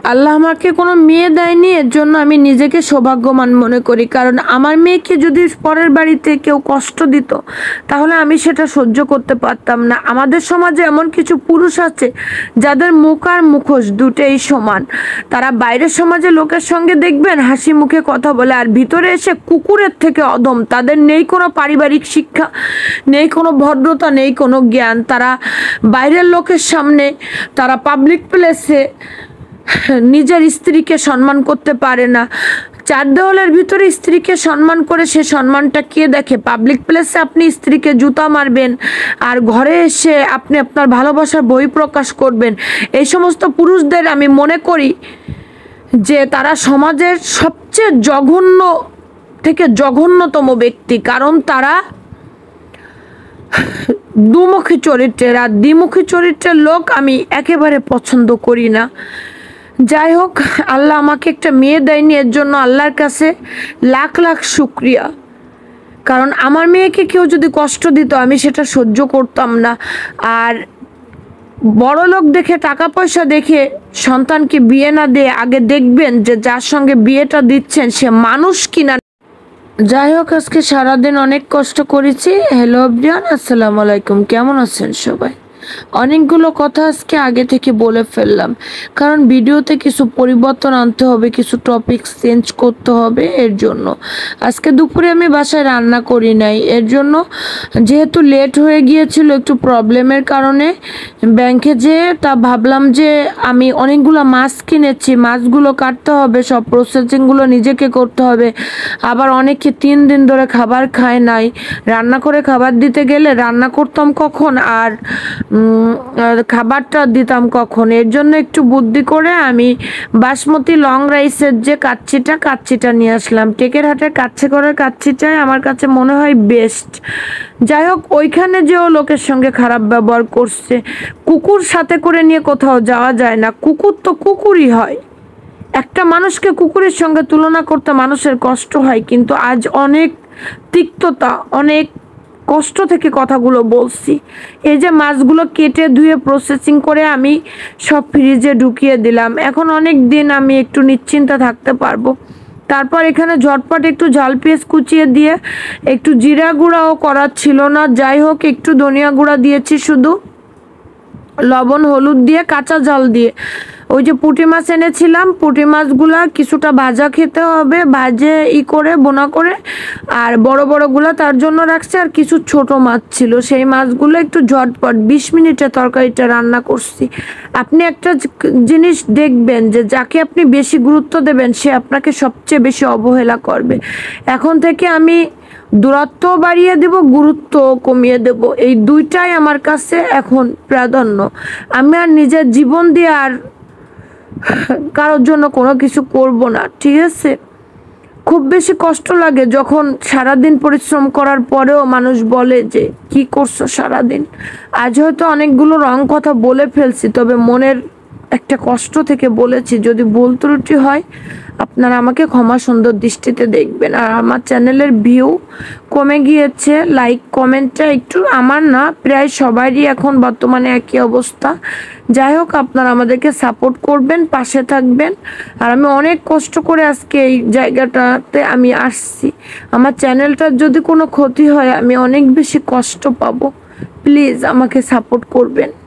আল্লাহ আমাকে কোনো মেয়ে দেয়নি, এর জন্য আমি নিজেকে সৌভাগ্যবান মনে করি। কারণ আমার মেয়েকে যদি পরের বাড়িতে কেউ কষ্ট দিত তাহলে আমি সেটা সহ্য করতে পারতাম না। আমাদের সমাজে এমন কিছু পুরুষ আছে যাদের মুখ আর মুখোশ দুটোই সমান। তারা বাইরের সমাজে লোকের সঙ্গে দেখবেন হাসি মুখে কথা বলে, আর ভিতরে এসে কুকুরের থেকে অধম। তাদের নেই কোনো পারিবারিক শিক্ষা, নেই কোনো ভদ্রতা, নেই কোনো জ্ঞান। তারা বাইরের লোকের সামনে, তারা পাবলিক প্লেসে নিজের স্ত্রীকে সম্মান করতে পারে না। চার দেওয়ালের ভিতরে স্ত্রীকে সম্মান করে সে সম্মানটা কে দেখে? পাবলিক প্লেসে আপনি স্ত্রীকে জুতা মারবেন আর ঘরে এসে আপনি আপনার ভালোবাসার বই প্রকাশ করবেন। এই সমস্ত পুরুষদের আমি মনে করি যে তারা সমাজের সবচেয়ে জঘন্য থেকে জঘন্যতম ব্যক্তি। কারণ তারা দুমুখী চরিত্রের, আর দ্বিমুখী চরিত্রের লোক আমি একেবারে পছন্দ করি না। যাই হোক, আল্লাহ আমাকে একটা মেয়ে দেয়নি, এর জন্য আল্লাহর কাছে লাখ লাখ শুক্রিয়া। কারণ আমার মেয়েকে কেউ যদি কষ্ট দিত আমি সেটা সহ্য করতাম না। আর বড় লোক দেখে, টাকা পয়সা দেখে সন্তানকে বিয়ে না দিয়ে আগে দেখবেন যে যার সঙ্গে বিয়েটা দিচ্ছেন সে মানুষ কিনা। যাই হোক, আজকে সারাদিন অনেক কষ্ট করেছি। হ্যালো এভরিওয়ান, আসসালামু আলাইকুম। কেমন আছেন সবাই? অনেকগুলো কথা আজকে আগে থেকে বলে ফেললাম, কারণ ভিডিওতে কিছু পরিবর্তন আনতে হবে, কিছু টপিক চেঞ্জ করতে হবে। এর জন্য আজকে দুপুরে আমি বাসায় রান্না করি নাই। এর জন্য যেহেতু লেট হয়ে গিয়েছিল একটু প্রবলেমের কারণে ব্যাংকে যেয়ে, তা ভাবলাম যে আমি অনেকগুলো মাছ কিনেছি, মাছগুলো কাটতে হবে, সব প্রসেসিংগুলো নিজেকে করতে হবে। আবার অনেকে 3 দিন ধরে খাবার খায় নাই। রান্না করে খাবার দিতে গেলে রান্না করতাম কখন আর খাবারটা দিতাম কখন? এর জন্য একটু বুদ্ধি করে আমি বাসমতি লং রাইসের যে কাচ্চিটা নিয়ে আসলাম। টেকের হাটের কাচ্চি করার কাচ্চিটাই আমার কাছে মনে হয় বেস্ট। যাই হোক, ওইখানে যেও লোকের সঙ্গে খারাপ ব্যবহার করছে। কুকুর সাথে করে নিয়ে কোথাও যাওয়া যায় না, কুকুর তো কুকুরই হয়। একটা মানুষকে কুকুরের সঙ্গে তুলনা করতে মানুষের কষ্ট হয়, কিন্তু আজ অনেক তিক্ততা, অনেক কষ্ট থেকে কথাগুলো বলছি। এই যে মাছগুলো কেটে ধুয়ে প্রসেসিং করে আমি সব ফ্রিজে ঢুকিয়ে দিলাম। এখন অনেক দিন আমি একটু নিশ্চিন্তে থাকতে পারবো। তারপর এখানে ঝটপট একটু ঝাল পেঁয়াজ কুচিয়ে দিয়ে, একটু জিরা গুঁড়াও করার ছিল না, যাই হোক একটু ধনিয়া গুঁড়া দিয়েছি, শুধু লবণ হলুদ দিয়ে কাঁচা ঝাল দিয়ে। ওই যে পুঁটি মাছ এনেছিলাম, পুঁটি মাছগুলা কিছুটা ভাজা খেতে হবে, ভাজে করে বোনা করে, আর বড় বড়গুলা তার জন্য রাখছি। আর কিছু ছোট মাছ ছিল, সেই মাছগুলো একটু ঝটপট 20 মিনিটে তরকারিটা রান্না করছি। আপনি একটা জিনিস দেখবেন যে যাকে আপনি বেশি গুরুত্ব দেবেন সে আপনাকে সবচেয়ে বেশি অবহেলা করবে। এখন থেকে আমি দূরত্ব বাড়িয়ে দেব, গুরুত্ব কমিয়ে দেব। এই দুইটাই আমার কাছে এখন প্রাধান্য। আমি আর নিজের জীবন দিয়ে আর কারোর জন্য কোনো কিছু করব না, ঠিক আছে? খুব বেশি কষ্ট লাগে যখন সারাদিন পরিশ্রম করার পরেও মানুষ বলে যে কি করছো সারাদিন। আজ হয়তো অনেকগুলো রং কথা বলে ফেলছি, তবে মনের একটা কষ্ট থেকে বলেছি। যদি ভুল ত্রুটি হয় আপনারা আমাকে ক্ষমা সুন্দর দৃষ্টিতে দেখবেন। আর আমার চ্যানেলের ভিউ কমে গিয়েছে, লাইক কমেন্টটা একটু, আমার না প্রায় সবারই এখন বর্তমানে একই অবস্থা। যাই হোক, আপনারা আমাদেরকে সাপোর্ট করবেন, পাশে থাকবেন। আর আমি অনেক কষ্ট করে আজকে এই জায়গাটাতে আমি আসছি। আমার চ্যানেলটার যদি কোনো ক্ষতি হয় আমি অনেক বেশি কষ্ট পাবো। প্লিজ আমাকে সাপোর্ট করবেন।